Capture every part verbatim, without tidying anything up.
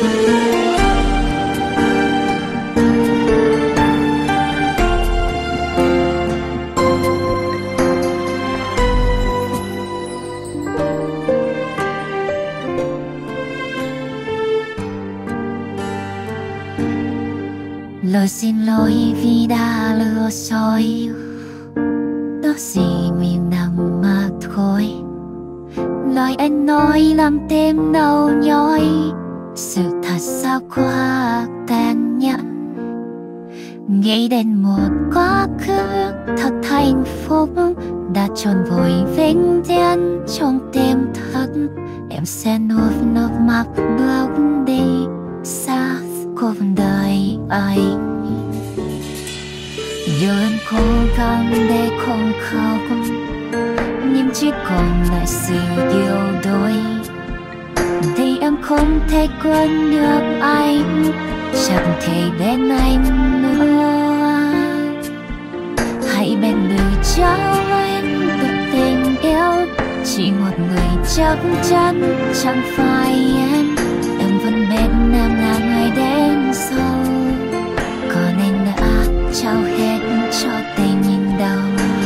Lời xin lỗi vì đã lừa dối, đó chỉ miền nằm mà thôi. Lời anh nói làm tim đau nhói, sự thật sao quá tàn nhẫn. Nghĩ đến một quá khứ thật hạnh phúc đã tròn vội vĩnh viễn trong tim thật. Em sẽ nuốt nước mắt bước đi xa cuộc đời anh. Giờ em cố gắng để không khóc, nhưng chỉ còn lại sự yêu đôi. Thì em không thể quên được anh, chẳng thể bên anh nữa. Hãy bên người cháu em được tình yêu, chỉ một người chắc chắn chẳng phải em. Em vẫn bên em là người đến sau, còn anh đã trao hết cho tình nhìn đầu.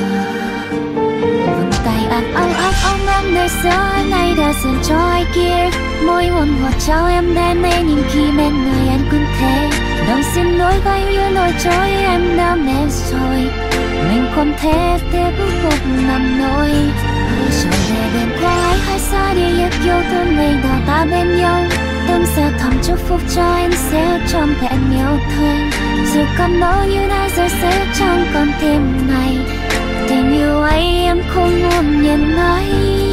Vòng tay anh ấm áp ôm em nơi xưa nay đã dành cho ai kia. Môi hôn ngọt trao em đến đây nhìn khi bên người anh cũng thế. Đừng xin lỗi vai yêu nỗi trôi em đã mệt rồi. Mình không thể tiếp tục nằm nỗi. Rồi về đêm qua ai hay xa đi yêu yêu thương mình đã ta bên nhau. Em sẽ thầm chúc phúc cho anh sẽ trong vẹn yêu thương. Dù còn bao nhiêu đã rơi sẽ trong con tim này. Tình yêu ấy em không muốn nhận lấy.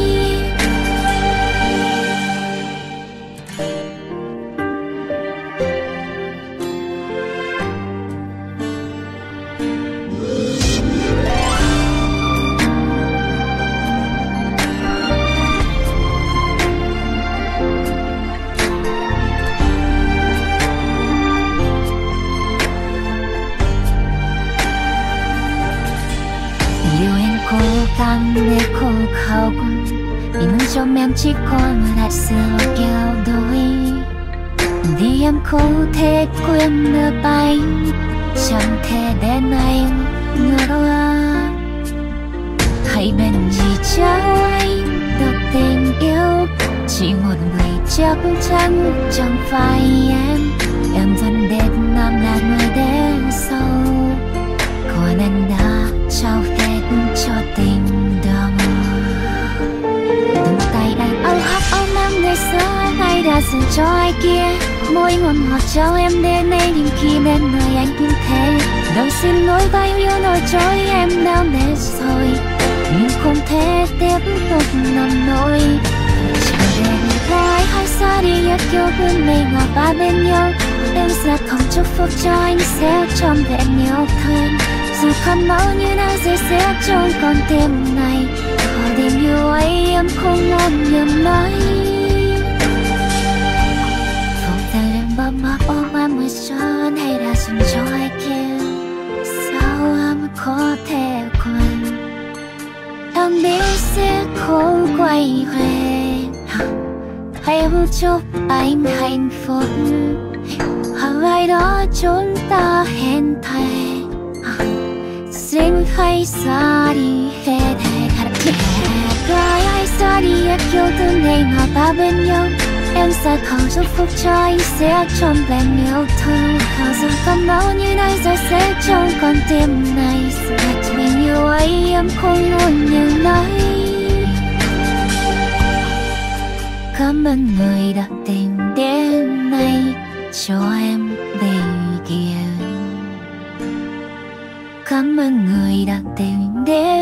Cố gắng để không khóc, vì muốn trong em chỉ còn lại sự yêu đôi. Vì em không thể quên được anh, chẳng thể đến anh nữa. Hãy bên gì cháu anh được tình yêu, chỉ một người chắc chắn chẳng phải em. Em vẫn đến năm là người đến sau, còn anh đã trao hết cho tình đậm. Từng tay anh âu hát ôm em ngày xưa nay đã dành cho ai kia. Môi ngọt ngọt trao em đến đây nhưng khi bên người anh cũng thế. Đừng xin lỗi bao yêu nỗi trôi em đã mệt rồi. Nhưng không thể tiếp tục nằm nỗi. Trở về người qua ai hay xa đi yêu yêu thương mình ở ba bên nhau. Em sẽ không chúc phúc cho anh sẽ trong vẹn yêu thương. Dù còn bao nhiêu đã rơi sẽ trong con tim này. Có tình yêu ấy em không muốn nhận lấy. Phòng tay em bấm mắt ôm em mười xuân hay đã dành cho ai kia. Sao em có thể quên? Em biết sẽ không quay về. Em chúc anh hạnh phúc. Hằng ngày đó chúng ta hẹn thề. Xin hãy xa đi hết hết hết. Ai ai xa đi hết yêu thương ngày nào ta bên nhau. Em sẽ không chúc phúc cho anh sẽ trong vẹn yêu thương. Dù còn bao nhiêu nơi rơi sẽ trong con tim này. Tình yêu ấy em không muốn nhận lấy. Cảm ơn người đã tìm đến đây cho em bình yên. Cảm ơn người đã tìm đến